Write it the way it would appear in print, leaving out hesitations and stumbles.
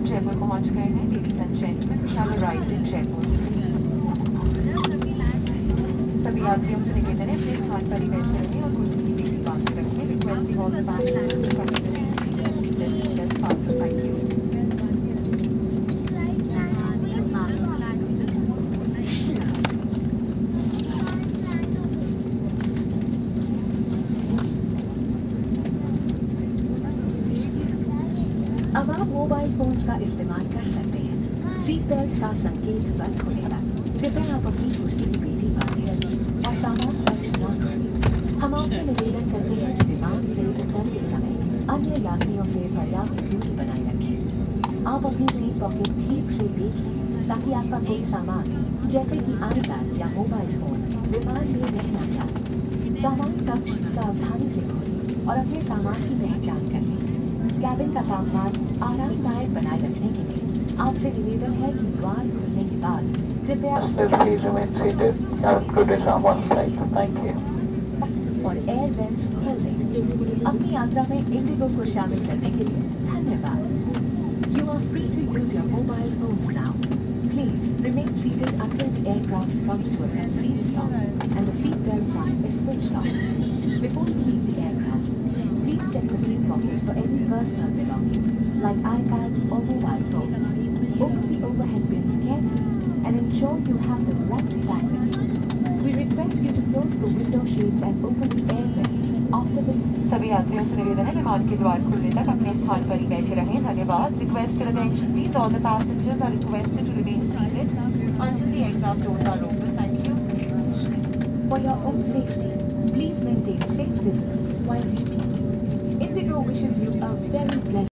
जयपुर पहुंच गए हैं। Ladies and gentleman, we have arrived in Jaipur. सभी यात्रियों से निवेदन है अपने स्थान पर ही बैठे रहें और कुर्सी की बेटी बांध के रखें। Requesting all the passengers to come in the seat and seat their seatbelts fastened. Thank you. अब आप मोबाइल फोन्स का इस्तेमाल कर सकते हैं। सीट बेल्ट का संकेत बंद होने तक कृपया आप अपनी कुर्सी की पेटी बांधे रखें और सामान खर्च न करें। हम आपसे निवेदन करते हैं कि विमान से उतरते समय अन्य यात्रियों से पर्याप्त दूरी बनाए रखें। आप अपनी सीट पॉकेट ठीक से देख लें ताकि आपका कोई सामान जैसे कि आईपैड या मोबाइल फोन विमान में रह न जाए। सामान कक्ष सावधानी से खोलें और अपने सामान की पहचान कर लें। कैबिन का तापमान आरामदायक बनाए रखने के लिए आपसे निवेदन है कि द्वार खुलने के बाद कृपया Please remain seated. Cabin crew is on one side. Thank you. और एयर वेंट्स खोल दें। अपनी यात्रा में इंडिगो को शामिल करने के लिए धन्यवाद। You are free to use your mobile phones now. Please remain seated until the aircraft comes to a complete stop and the seat belt sign is switched off. Before you leave the aircraft, please check the seat pocket for any personal belongings like iPads or mobile phones. Open the overhead bins carefully and ensure you have the correct bag with you. We request you to close the window shades and open the air vents after the... सभी यात्रियों से निवेदन है विमान के द्वार खुलने तक अपने स्थान पर ही बैठे रहें। धन्यवाद। Requested attention please, all the passengers are requested to remain seated until the aircraft doors are open. Thank you. For your own safety, please maintain a safe distance while eating. Indigo wishes you a very pleasant